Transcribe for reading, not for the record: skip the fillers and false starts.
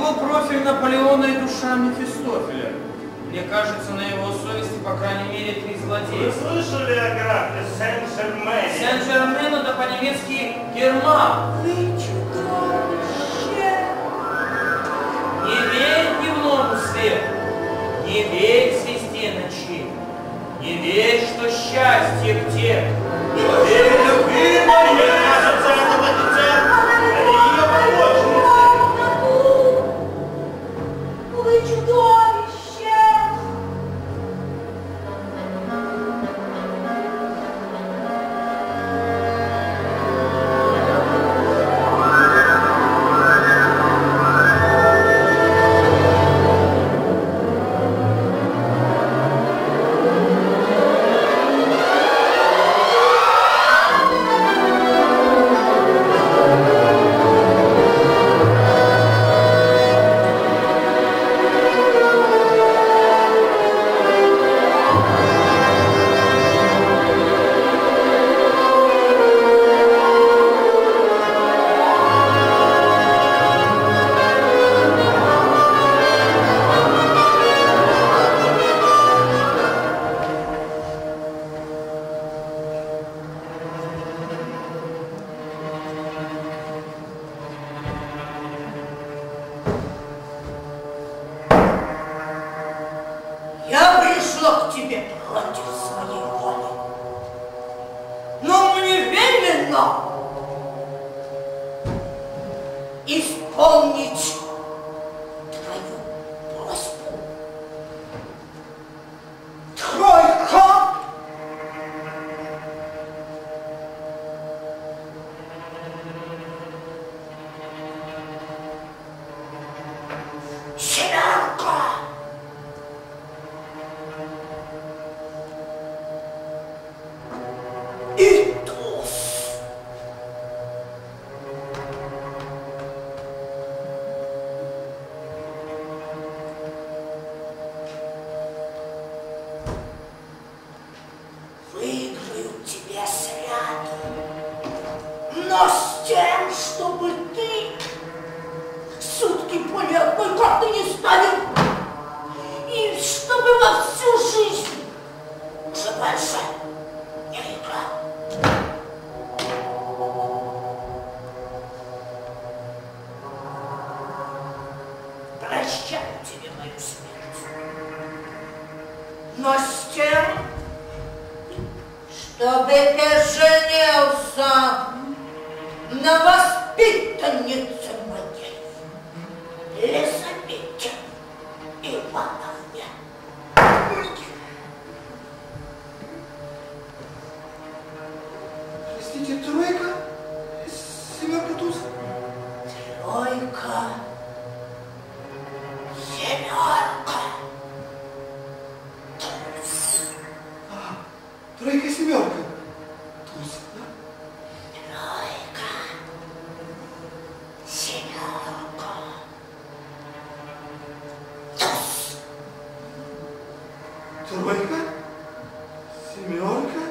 Его профиль Наполеона и душа Мефистофеля. Мне кажется, на его совести, по крайней мере, 3 злодейства. Вы слышали о графе Сен-Жермене? Сен-Жермен — это по-немецки Герман. Вы чудовище! Не верь дневному свету, не верь звезде ночи, не верь, что счастье к тебе. Не верь любви моей, кажется, этот офицер, это ее помощницы. Вы чудовище! Я пришла к тебе против своей воли, но мне велено исполнить твою просьбу. Тройка! Семерка! И туз. Выиграю тебе сряду, но с тем, чтобы ты сутки более одной карты не ставил, и чтобы во всю жизнь уже больше не играл. Прощаю тебе мою смерть, но с тем, чтобы ты женился на воспитаннице моей, Лизавете Ивановне. Простите, тройка? Семерка туз? Тройка, семерка, туз. Тройка, семерка. Туз, да? Тройка, семерка, туз. Тройка, семерка.